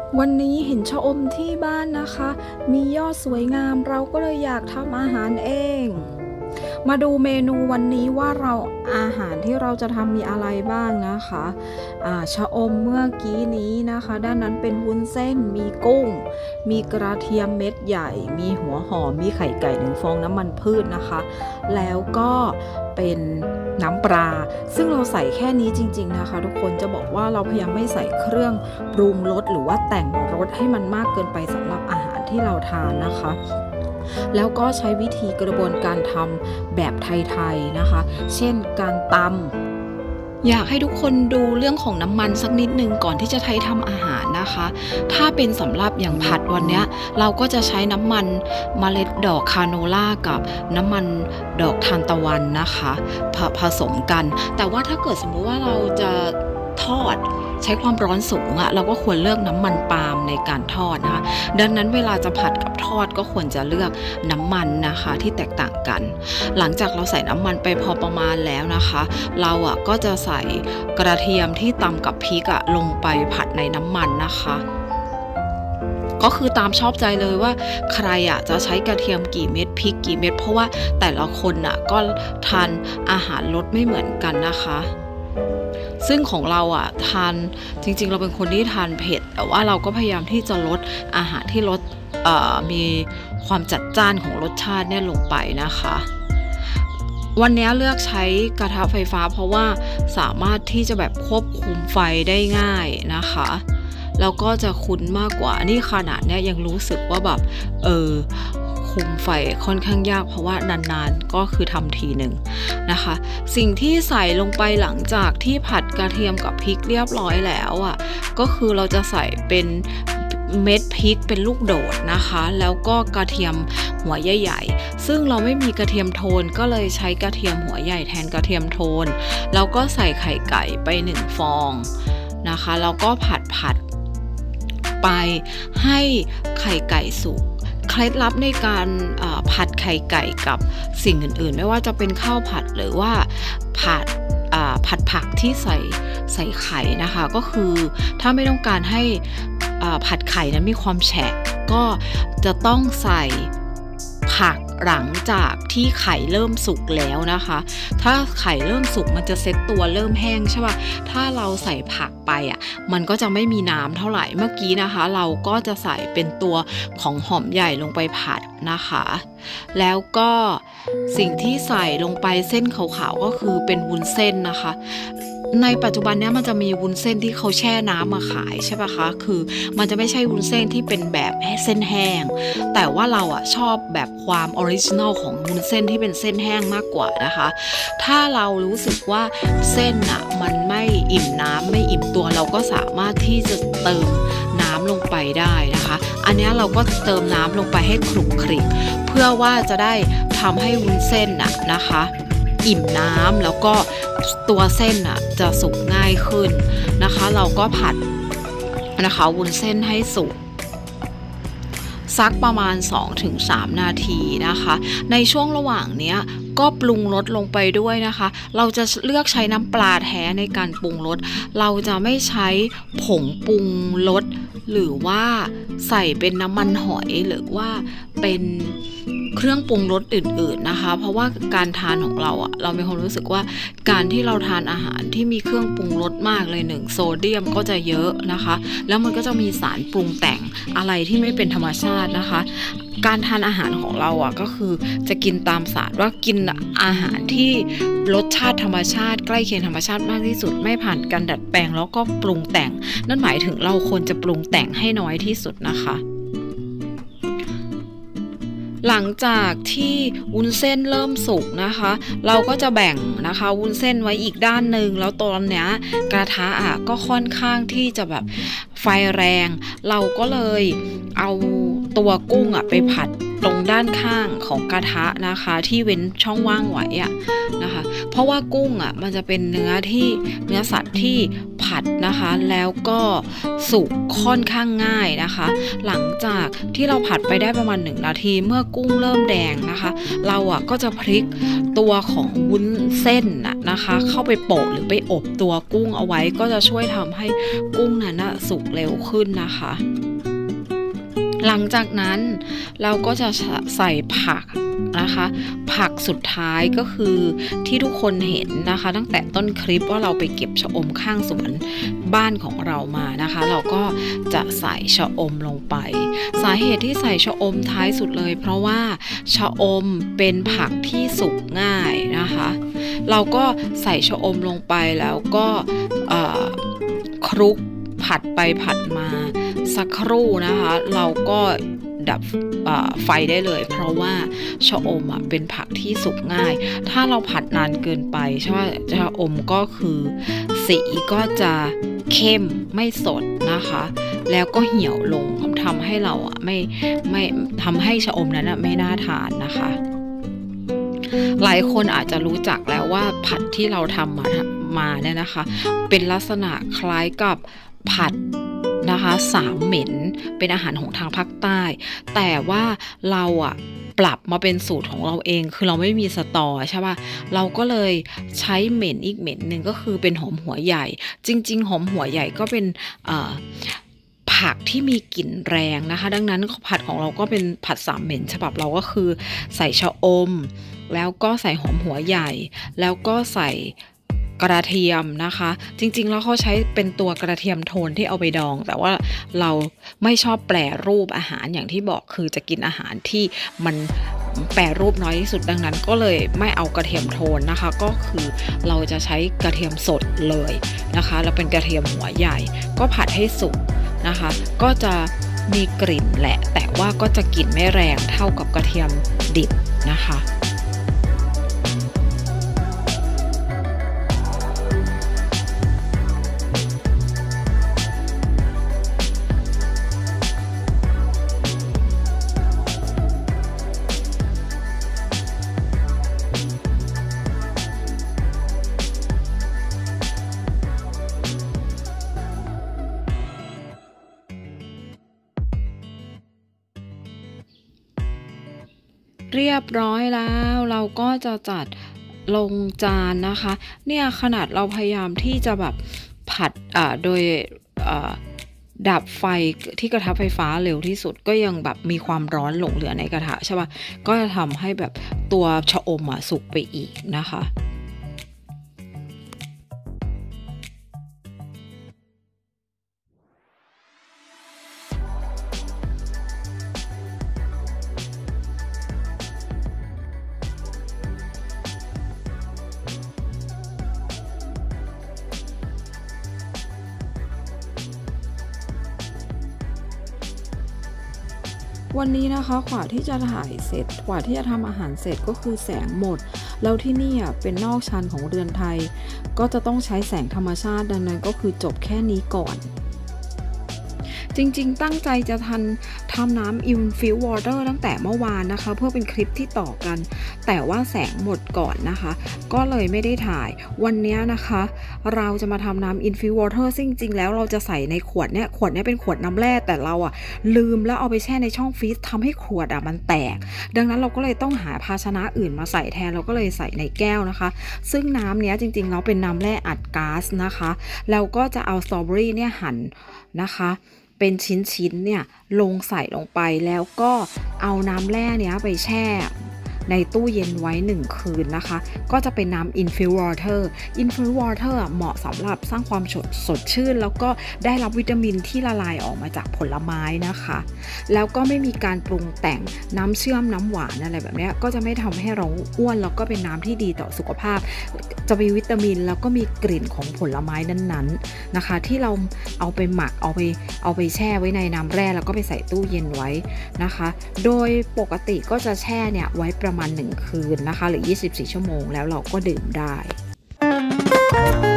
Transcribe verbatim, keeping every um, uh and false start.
วันนี้เห็นชะอมที่บ้านนะคะ มียอดสวยงามเราก็เลยอยากทำอาหารเอง มาดูเมนูวันนี้ว่าเราอาหารที่เราจะทำมีอะไรบ้างนะคะอ่าชะอมเมื่อกี้นี้นะคะด้านนั้นเป็นวุ้นเส้นมีกุ้งมีกระเทียมเม็ดใหญ่มีหัวหอมมีไข่ไก่หนึ่งฟองน้ำมันพืชนะคะแล้วก็เป็นน้ำปลาซึ่งเราใส่แค่นี้จริงๆนะคะทุกคนจะบอกว่าเราพยายามไม่ใส่เครื่องปรุงรสหรือว่าแต่งรสให้มันมากเกินไปสำหรับอาหารที่เราทานนะคะแล้วก็ใช้วิธีกระบวนการทำแบบไทยๆนะคะเช่นการตำอยากให้ทุกคนดูเรื่องของน้ำมันสักนิดนึงก่อนที่จะไทยทำอาหารนะคะถ้าเป็นสำหรับอย่างผัดวันนี้เราก็จะใช้น้ำมันเมล็ดดอกคาโนล่ากับน้ำมันดอกทานตะวันนะคะผผสมกันแต่ว่าถ้าเกิดสมมุติว่าเราจะทอดใช้ความร้อนสูงอะเราก็ควรเลือกน้ำมันปาล์มในการทอดนะคะดังนั้นเวลาจะผัดกับทอดก็ควรจะเลือกน้ำมันนะคะที่แตกต่างกันหลังจากเราใส่น้ำมันไปพอประมาณแล้วนะคะเราอะก็จะใส่กระเทียมที่ตำกับพริกอะลงไปผัดในน้ำมันนะคะก็คือตามชอบใจเลยว่าใครอะจะใช้กระเทียมกี่เม็ดพริกกี่เม็ดเพราะว่าแต่ละคนอะก็ทานอาหารรสไม่เหมือนกันนะคะซึ่งของเราอ่ะทานจริงๆเราเป็นคนที่ทานเผ็ดแต่ว่าเราก็พยายามที่จะลดอาหารที่ลดมีความจัดจ้านของรสชาติเนี่ยลงไปนะคะวันนี้เลือกใช้กระทะไฟฟ้าเพราะว่าสามารถที่จะแบบควบคุมไฟได้ง่ายนะคะแล้วก็จะคุ้นมากกว่านี่ขนาดเนี้ยยังรู้สึกว่าแบบเออคุมไฟค่อนข้างยากเพราะว่านานๆก็คือทำทีหนึ่งนะคะสิ่งที่ใส่ลงไปหลังจากที่ผัดกระเทียมกับพริกเรียบร้อยแล้วอ่ะก็คือเราจะใส่เป็นเม็ดพริกเป็นลูกโดดนะคะแล้วก็กระเทียมหัวใหญ่ๆซึ่งเราไม่มีกระเทียมโทนก็เลยใช้กระเทียมหัวใหญ่แทนกระเทียมโทนแล้วก็ใส่ไข่ไก่ไปหนึ่งฟองนะคะแล้วก็ผัดผัดไปให้ไข่ไก่สุกเคล็ดลับในการผัดไข่ไก่กับสิ่งอื่นๆไม่ว่าจะเป็นข้าวผัดหรือว่าผัดผัดผักที่ใส่ใส่ไข่นะคะก็คือถ้าไม่ต้องการให้ผัดไข่นั้นมีความแฉะก็จะต้องใส่ผักหลังจากที่ไข่เริ่มสุกแล้วนะคะถ้าไข่เริ่มสุกมันจะเซ็ตตัวเริ่มแห้งใช่ป่ะถ้าเราใส่ผักไปอ่ะมันก็จะไม่มีน้ำเท่าไหร่เมื่อกี้นะคะเราก็จะใส่เป็นตัวของหอมใหญ่ลงไปผัดนะคะแล้วก็สิ่งที่ใส่ลงไปเส้นขาวๆก็คือเป็นวุ้นเส้นนะคะในปัจจุบันนี้มันจะมีวุ้นเส้นที่เขาแช่น้ำมาขายใช่ปะคะคือมันจะไม่ใช่วุ้นเส้นที่เป็นแบบเส้นแห้งแต่ว่าเราอ่ะชอบแบบความออริจินอลของวุ้นเส้นที่เป็นเส้นแห้งมากกว่านะคะถ้าเรารู้สึกว่าเส้นอ่ะมันไม่อิ่มน้ำไม่อิ่มตัวเราก็สามารถที่จะเติมน้ำลงไปได้นะคะอันนี้เราก็เติมน้ำลงไปให้คลุกคลิกเพื่อว่าจะได้ทำให้วุ้นเส้นอ่ะนะคะอิ่มน้ำแล้วก็ตัวเส้นอ่ะจะสุกง่ายขึ้นนะคะเราก็ผัดนะคะวุ้นเส้นให้สุกสักประมาณ สองถึงสาม นาทีนะคะในช่วงระหว่างเนี้ยก็ปรุงรสลงไปด้วยนะคะเราจะเลือกใช้น้ำปลาแท้ในการปรุงรสเราจะไม่ใช้ผงปรุงรสหรือว่าใส่เป็นน้ำมันหอยหรือว่าเป็นเครื่องปรุงรสอื่นๆนะคะเพราะว่าการทานของเราอ่ะเรามีความรู้สึกว่าการที่เราทานอาหารที่มีเครื่องปรุงรสมากเลยหนึ่งโซเดียมก็จะเยอะนะคะแล้วมันก็จะมีสารปรุงแต่งอะไรที่ไม่เป็นธรรมชาตินะคะการทานอาหารของเราอ่ะก็คือจะกินตามศาสตร์ว่ากินอาหารที่รสชาติธรรมชาติใกล้เคียงธรรมชาติมากที่สุดไม่ผ่านการดัดแปลงแล้วก็ปรุงแต่งนั่นหมายถึงเราควรจะปรุงแต่งให้น้อยที่สุดนะคะหลังจากที่วุ้นเส้นเริ่มสุกนะคะเราก็จะแบ่งนะคะวุ้นเส้นไว้อีกด้านหนึ่งแล้วตอนนี้กระทะอ่ะก็ค่อนข้างที่จะแบบไฟแรงเราก็เลยเอาตัวกุ้งอ่ะไปผัดตรงด้านข้างของกระทะนะคะที่เว้นช่องว่างไว้อะนะคะเพราะว่ากุ้งอ่ะมันจะเป็นเนื้อที่เนื้อสัตว์ที่ผัดนะคะแล้วก็สุกค่อนข้างง่ายนะคะหลังจากที่เราผัดไปได้ประมาณหนึ่งนาทีเมื่อกุ้งเริ่มแดงนะคะเราอ่ะก็จะพลิกตัวของวุ้นเส้นน่ะนะคะเข้าไปโปะหรือไปอบตัวกุ้งเอาไว้ก็จะช่วยทำให้กุ้งนั้นน่ะสุกเร็วขึ้นนะคะหลังจากนั้นเราก็จะใส่ผักนะคะผักสุดท้ายก็คือที่ทุกคนเห็นนะคะตั้งแต่ต้นคลิปว่าเราไปเก็บชะอมข้างสวนบ้านของเรามานะคะเราก็จะใส่ชะอมลงไปสาเหตุที่ใส่ชะอมท้ายสุดเลยเพราะว่าชะอมเป็นผักที่สุกง่ายนะคะเราก็ใส่ชะอมลงไปแล้วก็คลุกผัดไปผัดมาสักครู่นะคะเราก็ดับไฟได้เลยเพราะว่าชะอมอ่ะเป็นผักที่สุกง่ายถ้าเราผัดนานเกินไปใช่ไหมชะอมก็คือสีก็จะเข้มไม่สดนะคะแล้วก็เหี่ยวลงทำให้เราอ่ะไม่ไม่ทำให้ชะอมนั้นอ่ะไม่น่าทานนะคะหลายคนอาจจะรู้จักแล้วว่าผัดที่เราทำมามาเนี่ยนะคะเป็นลักษณะคล้ายกับผัดนะคะสามเหม็นเป็นอาหารของทางภาคใต้แต่ว่าเราอ่ะปรับมาเป็นสูตรของเราเองคือเราไม่มีสตอใช่ป่ะเราก็เลยใช้เหม็นอีกเหม็นหนึ่งก็คือเป็นหอมหัวใหญ่จริงๆหอมหัวใหญ่ก็เป็นผักที่มีกลิ่นแรงนะคะดังนั้นผัดของเราก็เป็นผัดสามเหม็นฉบับเราก็คือใส่ชะอมแล้วก็ใส่หอมหัวใหญ่แล้วก็ใส่กระเทียมนะคะจริงๆแล้วเขาใช้เป็นตัวกระเทียมโทนที่เอาไปดองแต่ว่าเราไม่ชอบแปรรูปอาหารอย่างที่บอกคือจะกินอาหารที่มันแปรรูปน้อยที่สุดดังนั้นก็เลยไม่เอากระเทียมโทนนะคะก็คือเราจะใช้กระเทียมสดเลยนะคะแล้วเป็นกระเทียมหัวใหญ่ก็ผัดให้สุกนะคะก็จะมีกลิ่นแหละแต่ว่าก็จะกลิ่นไม่แรงเท่ากับกระเทียมดิบนะคะ เรียบร้อยแล้วเราก็จะจัดลงจานนะคะเนี่ยขนาดเราพยายามที่จะแบบผัดอ่าโดยอ่าดับไฟที่กระทะไฟฟ้าเร็วที่สุดก็ยังแบบมีความร้อนหลงเหลือในกระทะใช่ป่ะก็จะทำให้แบบตัวชะอมอ่ะสุกไปอีกนะคะวันนี้นะคะกว่าที่จะถ่ายเสร็จกว่าที่จะทำอาหารเสร็จก็คือแสงหมดแล้วที่นี่อ่ะเป็นนอกชานของเรือนไทยก็จะต้องใช้แสงธรรมชาติดังนั้นก็คือจบแค่นี้ก่อนจริงๆตั้งใจจะทันทำน้ำ Infused Water ตั้งแต่เมื่อวานนะคะเพื่อเป็นคลิปที่ต่อกันแต่ว่าแสงหมดก่อนนะคะก็เลยไม่ได้ถ่ายวันนี้นะคะเราจะมาทำน้ำ Infused Water ซึ่งจริงๆแล้วเราจะใส่ในขวดเนี้ยขวดเนี้ยเป็นขวดน้ำแร่แต่เราอ่ะลืมแล้วเอาไปแช่ในช่องฟรีซทำให้ขวดอ่ะมันแตกดังนั้นเราก็เลยต้องหาภาชนะอื่นมาใส่แทนเราก็เลยใส่ในแก้วนะคะซึ่งน้ำเนี้ยจริงๆแล้วเป็นน้ำแร่อัดก๊าซนะคะแล้วก็จะเอาสตรอเบอรี่เนี่ยหั่นนะคะเป็นชิ้นๆเนี่ยลงใส่ลงไปแล้วก็เอาน้ำแร่เนี้ยไปแช่ในตู้เย็นไว้หนึ่งคืนนะคะก็จะเป็นน้ำ Infused Water Infused Water เหมาะสำหรับสร้างความสดสดชื่นแล้วก็ได้รับวิตามินที่ละลายออกมาจากผลไม้นะคะแล้วก็ไม่มีการปรุงแต่งน้ำเชื่อมน้ำหวานอะไรแบบนี้ก็จะไม่ทำให้เราอ้วนแล้วก็เป็นน้ำที่ดีต่อสุขภาพจะมีวิตามินแล้วก็มีกลิ่นของผลไม้นั้นๆนะคะที่เราเอาไปหมักเอาไปเอาไปแช่ไว้ในน้ำแร่แล้วก็ไปใส่ตู้เย็นไว้นะคะโดยปกติก็จะแช่เนี่ยไว้ประมาณหนึ่งคืนนะคะหรือยี่สิบสี่ชั่วโมงแล้วเราก็ดื่มได้